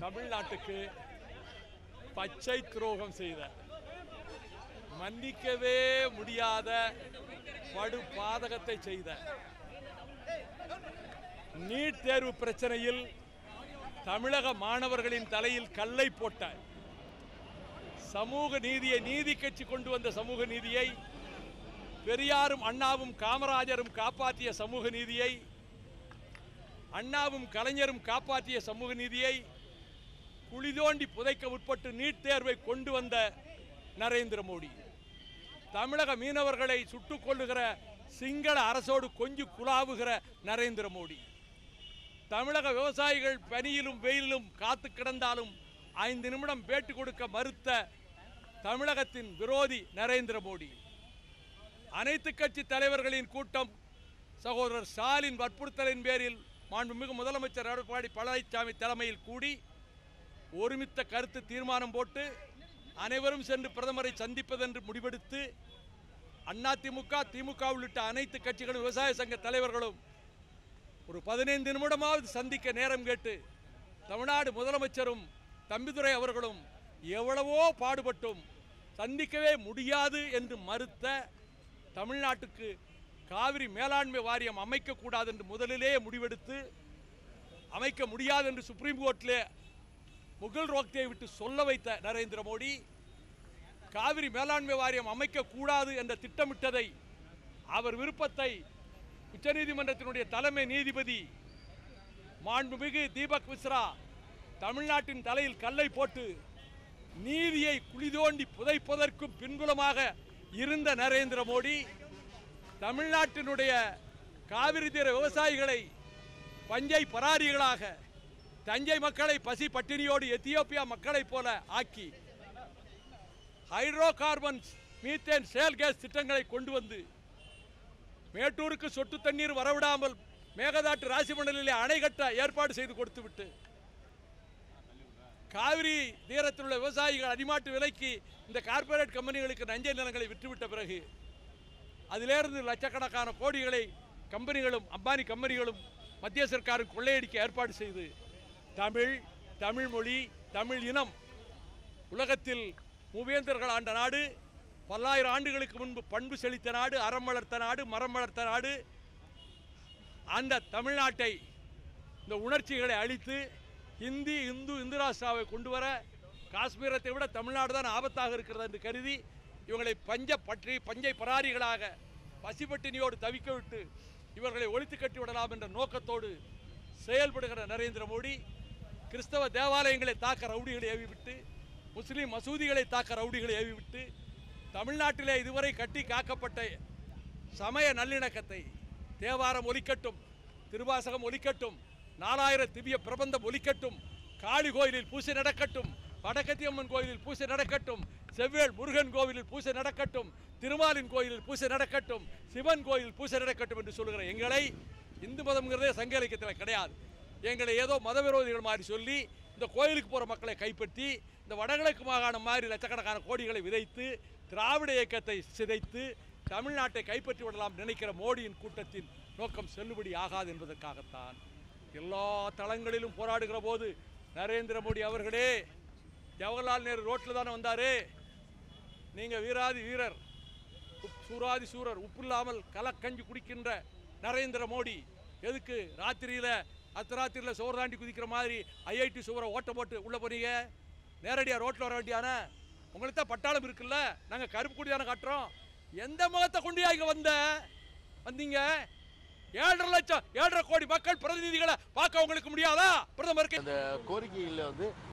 தமிழ்நாட்டுக்கு பச்சை துரோகம் செய்த மன்னிக்கவே முடியாத படு பாதகத்தை செய்த நீட் தேர்வு பிரச்சனையில் தமிழக மாணவர்களின் தலையில் கல்லை போட்ட சமூக நீதியை நீதி கட்சி கொண்டு வந்த சமூக நீதியை பெரியாரும் அண்ணாவும் காமராஜரும் காப்பாற்றிய சமூக நீதியை அண்ணாவும் கலைஞரும் காப்பாற்றிய சமூக நீதியை குளிதோண்டி புதைக்க உட்பட்டு நீட் தேர்வை கொண்டு வந்த நரேந்திர மோடி தமிழக மீனவர்களை சுட்டுக் கொள்ளுகிற சிங்கள அரசோடு கொஞ்சி குழாவுகிற நரேந்திர மோடி தமிழக விவசாயிகள் பனியிலும் வெயிலிலும் காத்து கிடந்தாலும் 5 நிமிடம் பேட்டி கொடுக்க மறுத்த தமிழகத்தின் விரோதி நரேந்திர மோடி அனைத்து கட்சி தலைவர்களின் கூட்டம் சகோதரர் ஸ்டாலின் வற்புறுத்தலின் பேரில் மாண்புமிகு முதலமைச்சர் எடப்பாடி பழனிசாமி தலைமையில் கூடி ஒருமித்த கருத்து தீர்மானம் போட்டு அனைவரும் சென்று பிரதமரை சந்திப்பதென்று முடிவெடுத்து அதிமுக திமுக உள்ளிட்ட அனைத்து கட்சிகளும் விவசாய சங்க தலைவர்களும் ஒரு 15 நிமிடமாவது சந்திக்க நேரம் கேட்டு தமிழ்நாடு முதலமைச்சரும் தம்பிதுரை அவர்களும் எவ்வளவோ பாடுபட்டும் சந்திக்கவே முடியாது என்று மறுத்த தமிழ்நாட்டுக்கு காவிரி மேலாண்மை வாரியம் அமைக்கக்கூடாது என்று முதலிலேயே முடிவெடுத்து அமைக்க முடியாது என்று சுப்ரீம் கோர்ட்டிலே முகல் ரோக்தியை விட்டு சொல்ல வைத்த நரேந்திர மோடி காவிரி மேலாண்மை வாரியம் அமைக்கக்கூடாது என்ற திட்டமிட்டதை அவர் விருப்பத்தை உச்சநீதிமன்றத்தினுடைய தலைமை நீதிபதி மாண்புமிகு தீபக் மிஸ்ரா தமிழ்நாட்டின் தலையில் கல்லை போட்டு நீதியை குளிதோண்டி புதைப்பதற்கும் பின்புலமாக இருந்த நரேந்திர மோடி தமிழ்நாட்டினுடைய காவிரி தீர விவசாயிகளை பஞ்சை பராரிகளாக தஞ்சை மக்களை பசி பட்டினியோடு எத்தியோப்பியா மக்களைப் போல ஆக்கி hydro carbons methane shale gas திட்டங்களை கொண்டு வந்து மேட்டூருக்கு சொட்டு தண்ணீர் வரவிடாமல் மேகதாட்டு ராசிமண்டலிலே அணை கட்ட ஏற்பாடு செய்து கொடுத்துவிட்டு காவிரி தீரத்தில் உள்ள விவசாயிகள் அடிமாட்டு விலைக்கு இந்த கார்ப்பரேட் கம்பெனிகளுக்கு நஞ்சை நிலங்களை விற்றுவிட்ட பிறகு அதிலிருந்து லட்சக்கணக்கான கோடிகளை கம்பெனிகளும் அம்பானி கம்பெனிகளும் மத்திய சர்க்காரும் கொள்ளையடிக்க ஏற்பாடு செய்து தமிழ் மொழி தமிழ் இனம் உலகத்தில் மூவேந்தர்கள் ஆண்ட நாடு பல்லாயிரம் ஆண்டுகளுக்கு முன்பு பண்பு செழித்த நாடு அறம் வளர்த்த நாடு மரம் வளர்த்த நாடு அந்த தமிழ்நாட்டை இந்த உணர்ச்சிகளை அழித்து இந்து ராஷ்டிராவை கொண்டு வர காஷ்மீரத்தை விட தமிழ்நாடு தான் ஆபத்தாக இருக்கிறது என்று கருதி இவங்களை பஞ்சை பராரிகளாக பசிப்பட்டினியோடு தவிக்க விட்டு இவர்களை ஒழித்து கட்டி விடலாம் என்ற நோக்கத்தோடு செயல்படுகிற நரேந்திர மோடி கிறிஸ்தவ தேவாலயங்களை தாக்க ரவுடிகளை ஏவிவிட்டு முஸ்லீம் மசூதிகளை தாக்க ரவுடிகளை ஏவிவிட்டு தமிழ்நாட்டிலே இதுவரை கட்டி காக்கப்பட்ட சமய நல்லிணக்கத்தை தேவாரம் ஒலிக்கட்டும், திருவாசகம் ஒலிக்கட்டும், 4000 திவ்ய பிரபந்தம் ஒலிக்கட்டும், காளி கோயிலில் பூசை நடக்கட்டும், வடக்கத்தியம்மன் கோயிலில் பூசை நடக்கட்டும், செவ்வேள் முருகன் கோவிலில் பூசை நடக்கட்டும், திருமாலின் கோயிலில் பூசை நடக்கட்டும், சிவன் கோயிலில் பூசை நடக்கட்டும் என்று சொல்லுகிற எங்களை இந்து மதம்ங்கிறதே சங்க இலக்கியத்தில் கிடையாது. எங்களை ஏதோ மதவிரோதிகள் மாதிரி சொல்லி இந்த கோயிலுக்கு போகிற மக்களை கைப்பற்றி இந்த வடகிழக்கு மாகாணம் மாதிரி லட்சக்கணக்கான கோடிகளை விதைத்து திராவிட இயக்கத்தை சிதைத்து தமிழ்நாட்டை கைப்பற்றி விடலாம் நினைக்கிற மோடியின் கூட்டத்தின் நோக்கம் செல்லுபடி ஆகாது என்பதற்காகத்தான் எல்லா தளங்களிலும் போராடுகிற போது நரேந்திர மோடி அவர்களே ஜவஹர்லால் நேரு ரோட்டில் தானே வந்தார். நீங்கள் வீராதி வீரர் சூராதி சூரர் உப்பு இல்லாமல் கலக்கஞ்சி குடிக்கின்ற நரேந்திர மோடி எதுக்கு அர்த்தராத்திரியில் சோறு தாண்டி குதிக்கிற மாதிரி ஐஐடி சுவரை ஓட்ட போட்டு உள்ளே போனீங்க? நேரடியாக ரோட்டில் வர வேண்டியானே? உங்களுக்கு தான் பட்டாளம் இருக்குல்ல, நாங்கள் கருப்பு கொடி தானே காட்டுறோம். எந்த முகத்தை கொண்டு இங்கே வந்தீங்க? 7.5 லட்சம் 7.5 கோடி மக்கள் பிரதிநிதிகளை பார்க்க உங்களுக்கு முடியாதா? பிரதமருக்கு அந்த கோரிக்கையில்